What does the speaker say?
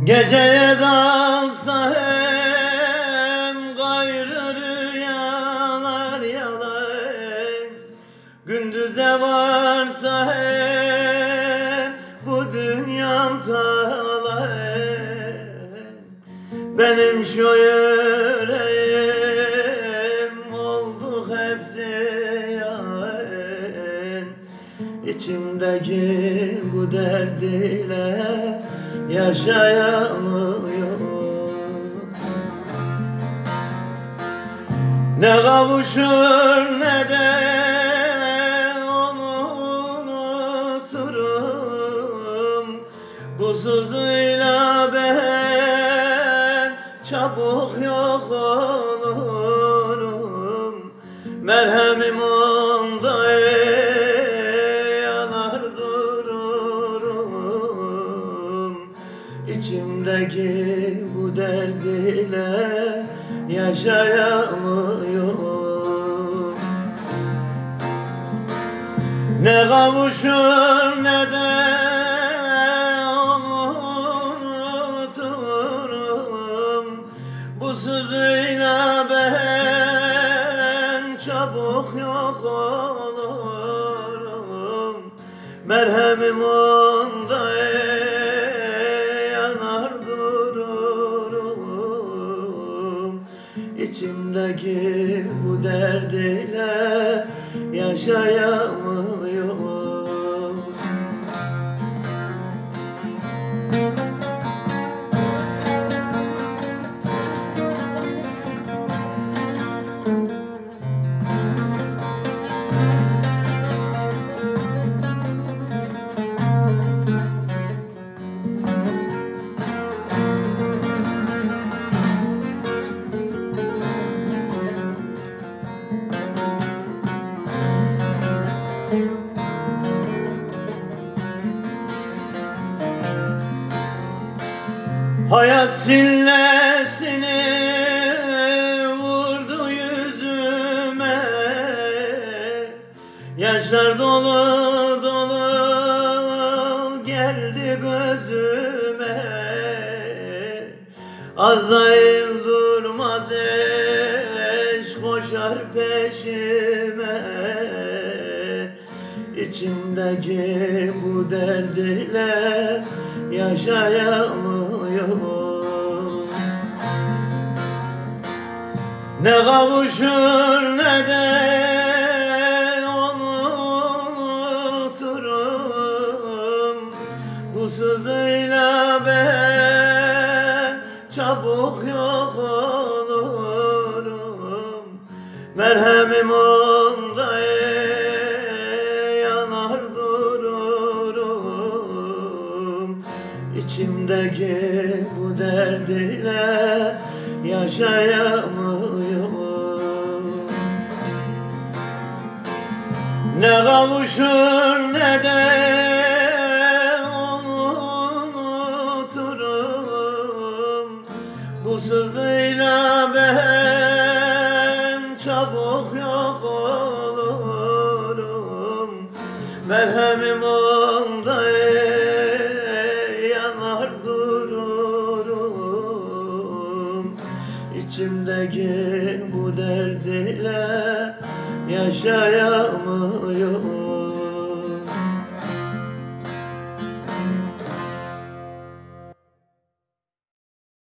Geceye dalsa hem gayrı rüyalar yalan, gündüze varsa hem bu dünyam talan. Benim şu yüreğim oldu hepsi yalan, İçimdeki bu derd ile yaşayamıyorum. Ne kavuşur ne de onu unuturum. Bu sızıyla ben çabuk yok olurum. Merhemim onda yanar dururum. İçimdeki bu derd ile yaşayamıyorum. Ne kavuşur ne de onu unuturum. Bu sızıyla ben çabuk yok olurum. Merhemim onda yanar dururum. İçimdeki bu derd ile yaşayamıyorum. Hayat sillesini vurdu yüzüme, yaşlar dolu dolu geldi gözüme. Azrail durmaz eş koşar peşime. İçimdeki bu derd ile yaşayamıyorum. Ne kavuşur ne de onu unuturum. Bu sızıyla ben çabuk yok olurum. Merhemim onda yanar dururum. İçimdeki bu derd ile yaşayamıyorum. Ne kavuşur ne de onu unuturum. Bu sızıyla ben çabuk yok olurum. Merhemim onda yanar dururum. İçimdeki bu derd ile yaşayamıyorum.